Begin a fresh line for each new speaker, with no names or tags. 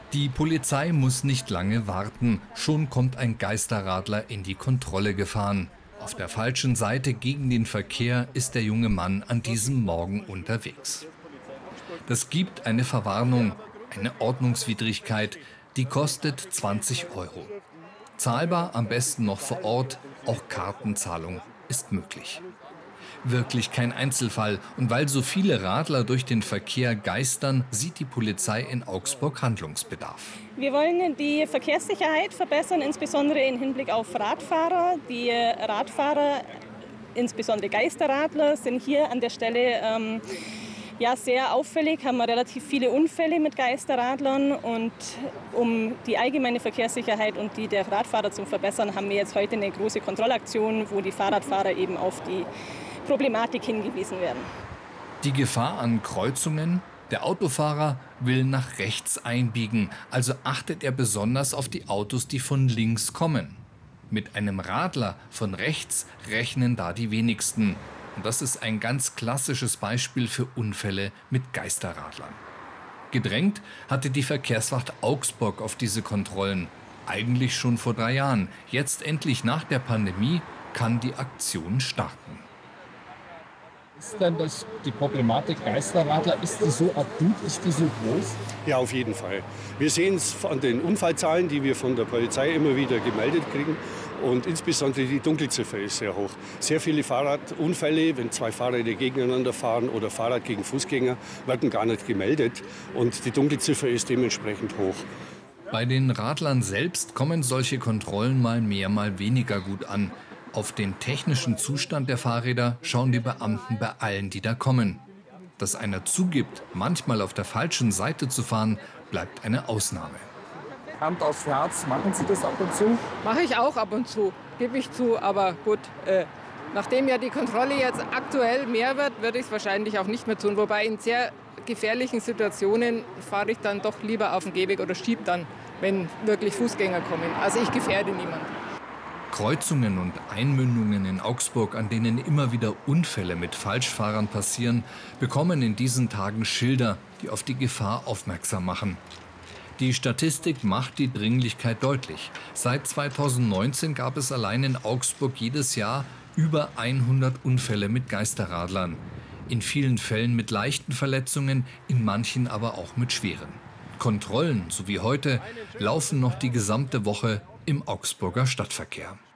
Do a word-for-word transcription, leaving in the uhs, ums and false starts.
Die Polizei muss nicht lange warten. Schon kommt ein Geisterradler in die Kontrolle gefahren. Auf der falschen Seite gegen den Verkehr ist der junge Mann an diesem Morgen unterwegs. Das gibt eine Verwarnung, eine Ordnungswidrigkeit, die kostet zwanzig Euro. Zahlbar am besten noch vor Ort, auch Kartenzahlung ist möglich. Wirklich kein Einzelfall. Und weil so viele Radler durch den Verkehr geistern, sieht die Polizei in Augsburg Handlungsbedarf.
Wir wollen die Verkehrssicherheit verbessern, insbesondere im Hinblick auf Radfahrer. Die Radfahrer, insbesondere Geisterradler, sind hier an der Stelle ähm, ja, sehr auffällig, haben relativ viele Unfälle mit Geisterradlern. Und um die allgemeine Verkehrssicherheit und die der Radfahrer zu verbessern, haben wir jetzt heute eine große Kontrollaktion, wo die Fahrradfahrer eben auf die Problematik hingewiesen werden.
Die Gefahr an Kreuzungen? Der Autofahrer will nach rechts einbiegen, also achtet er besonders auf die Autos, die von links kommen. Mit einem Radler von rechts rechnen da die wenigsten. Und das ist ein ganz klassisches Beispiel für Unfälle mit Geisterradlern. Gedrängt hatte die Verkehrswacht Augsburg auf diese Kontrollen. Eigentlich schon vor drei Jahren. Jetzt endlich nach der Pandemie kann die Aktion starten.
Ist denn das, die Problematik Geisterradler, ist die so akut, ist die so groß?
Ja, auf jeden Fall. Wir sehen es an den Unfallzahlen, die wir von der Polizei immer wieder gemeldet kriegen. Und insbesondere die Dunkelziffer ist sehr hoch. Sehr viele Fahrradunfälle, wenn zwei Fahrräder gegeneinander fahren oder Fahrrad gegen Fußgänger, werden gar nicht gemeldet. Und die Dunkelziffer ist dementsprechend hoch.
Bei den Radlern selbst kommen solche Kontrollen mal mehr, mal weniger gut an. Auf den technischen Zustand der Fahrräder schauen die Beamten bei allen, die da kommen. Dass einer zugibt, manchmal auf der falschen Seite zu fahren, bleibt eine Ausnahme.
Hand aufs Herz, machen Sie das ab und zu?
Mache ich auch ab und zu, gebe ich zu. Aber gut, äh, nachdem ja die Kontrolle jetzt aktuell mehr wird, würde ich es wahrscheinlich auch nicht mehr tun. Wobei in sehr gefährlichen Situationen fahre ich dann doch lieber auf den Gehweg oder schiebe dann, wenn wirklich Fußgänger kommen. Also ich gefährde niemanden.
Kreuzungen und Einmündungen in Augsburg, an denen immer wieder Unfälle mit Falschfahrern passieren, bekommen in diesen Tagen Schilder, die auf die Gefahr aufmerksam machen. Die Statistik macht die Dringlichkeit deutlich. Seit zweitausendneunzehn gab es allein in Augsburg jedes Jahr über hundert Unfälle mit Geisterradlern. In vielen Fällen mit leichten Verletzungen, in manchen aber auch mit schweren. Kontrollen, so wie heute, laufen noch die gesamte Woche im Augsburger Stadtverkehr.